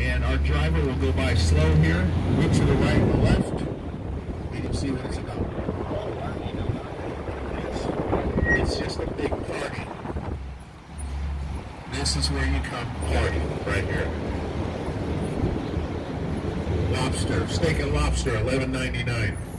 And our driver will go by slow here, look to the right and the left, and you'll see what it's about. It's just a big party. This is where you come party, right here. Lobster, steak and lobster, $11.99.